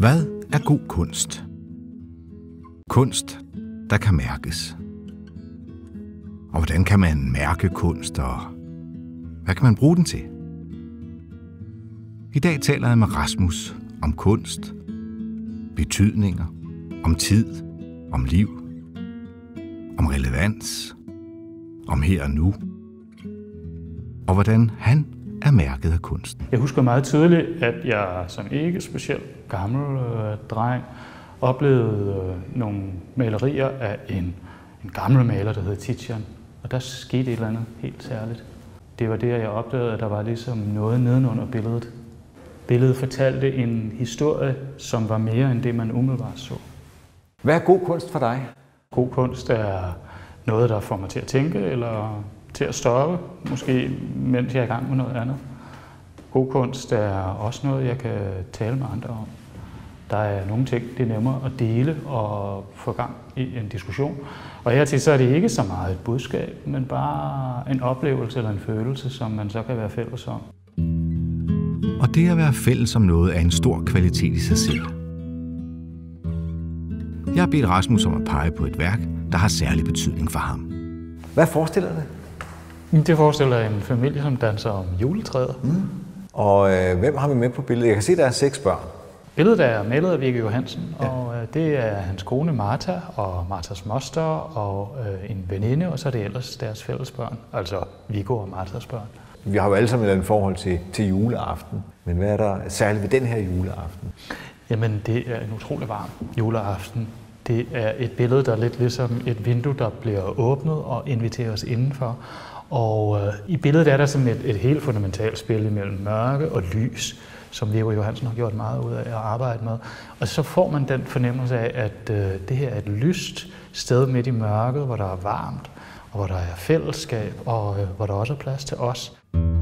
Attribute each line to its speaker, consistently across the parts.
Speaker 1: Hvad er god kunst? Kunst, der kan mærkes. Og hvordan kan man mærke kunst, og hvad kan man bruge den til? I dag taler jeg med Rasmus om kunst, betydninger, om tid, om liv, om relevans, om her og nu, og hvordan han er mærket af kunsten.
Speaker 2: Jeg husker meget tydeligt, at jeg som ikke specielt gammel dreng oplevede nogle malerier af en gammel maler, der hed Titian. Og der skete et eller andet helt særligt. Det var der, jeg opdagede, at der var ligesom noget nedenunder billedet. Billedet fortalte en historie, som var mere end det, man umiddelbart så.
Speaker 3: Hvad er god kunst for dig?
Speaker 2: God kunst er noget, der får mig til at tænke, eller til at stoppe, måske mens jeg er i gang med noget andet. God kunst er også noget, jeg kan tale med andre om. Der er nogle ting, det er nemmere at dele og få gang i en diskussion. Og hertil så er det ikke så meget et budskab, men bare en oplevelse eller en følelse, som man så kan være fælles om.
Speaker 1: Og det at være fælles om noget er en stor kvalitet i sig selv. Jeg har bedt Rasmus om at pege på et værk, der har særlig betydning for ham.
Speaker 3: Hvad forestiller det?
Speaker 2: Det forestiller en familie, som danser om juletræet.
Speaker 3: Og hvem har vi med på billedet? Jeg kan se, at der er 6 børn.
Speaker 2: Billedet er malet af Viggo Johansen, og det er hans kone Martha og Marthas moster og en veninde, og så er det ellers deres fælles børn, altså Viggo og Marthas børn.
Speaker 3: Vi har jo alle sammen et eller andet forhold til juleaften, men hvad er der særligt ved den her juleaften?
Speaker 2: Jamen, det er en utrolig varm juleaften. Det er et billede, der er lidt ligesom et vindue, der bliver åbnet og inviterer os indenfor. Og i billedet er der sådan et helt fundamentalt spil imellem mørke og lys, som Viggo Johansen har gjort meget ud af at arbejde med. Og så får man den fornemmelse af, at det her er et lyst sted midt i mørket, hvor der er varmt, og hvor der er fællesskab, og hvor der også er plads til os.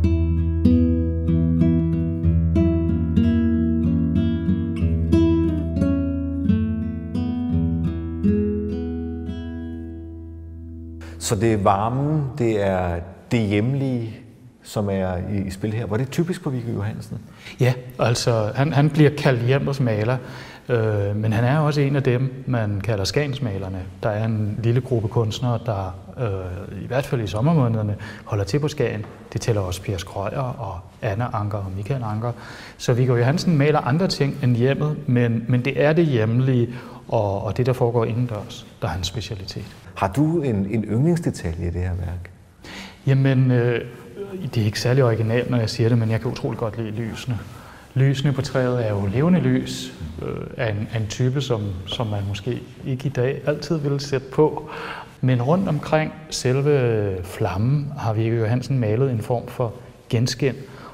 Speaker 3: Så det er varmen, det er det hjemlige, som er i spil her. Var det typisk for Viggo Johansen?
Speaker 2: Ja, altså han bliver kaldt hjemmets maler, men han er også en af dem, man kalder Skagensmalerne. Der er en lille gruppe kunstnere, der i hvert fald i sommermånederne holder til på Skagen. Det tæller også Per Skrøyer og Anna Anker og Michael Anker. Så Viggo Johansen maler andre ting end hjemmet, men det er det hjemlige og det, der foregår indendørs, der er hans specialitet.
Speaker 3: Har du en yndlingsdetalje i det her værk?
Speaker 2: Jamen, det er ikke særlig originalt, når jeg siger det, men jeg kan utroligt godt lide lysene. Lysene på træet er jo levende lys af en type, som man måske ikke i dag altid ville sætte på. Men rundt omkring selve flammen har Viggo Johansen malet en form for genskin.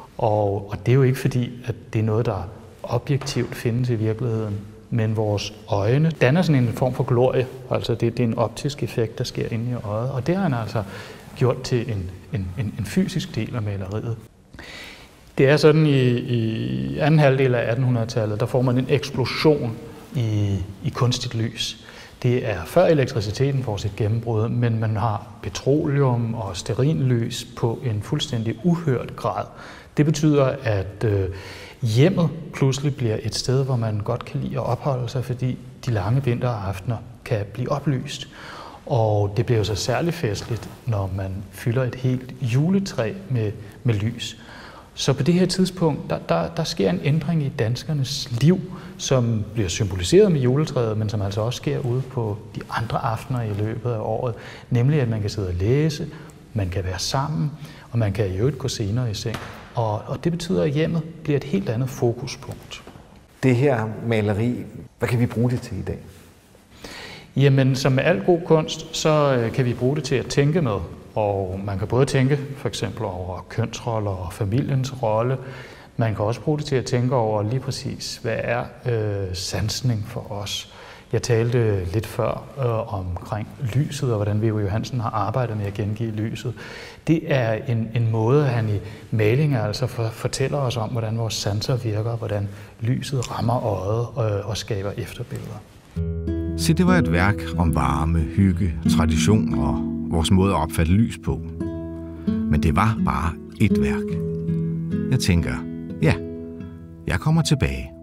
Speaker 2: Og det er jo ikke fordi, at det er noget, der objektivt findes i virkeligheden. Men vores øjne danner sådan en form for glorie. Altså det er en optisk effekt, der sker inde i øjet. Og det har han altså gjort til en fysisk del af maleriet. Det er sådan i anden halvdel af 1800-tallet, der får man en eksplosion i kunstigt lys. Det er før elektriciteten får sit gennembrud, men man har petroleum og stearinlys på en fuldstændig uhørt grad. Det betyder, at hjemmet pludselig bliver et sted, hvor man godt kan lide at opholde sig, fordi de lange vinteraftener kan blive oplyst. Og det bliver jo så særligt festligt, når man fylder et helt juletræ med lys. Så på det her tidspunkt, der sker en ændring i danskernes liv, som bliver symboliseret med juletræet, men som altså også sker ude på de andre aftener i løbet af året. Nemlig, at man kan sidde og læse, man kan være sammen, og man kan i øvrigt gå senere i seng. Og det betyder, at hjemmet bliver et helt andet fokuspunkt.
Speaker 3: Det her maleri, hvad kan vi bruge det til i dag?
Speaker 2: Jamen, som med al god kunst, så kan vi bruge det til at tænke med. Og man kan både tænke for eksempel over kønsroller og familiens rolle. Man kan også bruge det til at tænke over lige præcis, hvad er sansning for os. Jeg talte lidt før omkring lyset og hvordan Viggo Johansen har arbejdet med at gengive lyset. Det er en måde, han i malinger altså fortæller os om, hvordan vores sanser virker, hvordan lyset rammer øjet og skaber efterbilleder.
Speaker 1: Så det var et værk om varme, hygge, tradition og vores måde at opfatte lys på. Men det var bare et værk. Jeg tænker, ja, jeg kommer tilbage.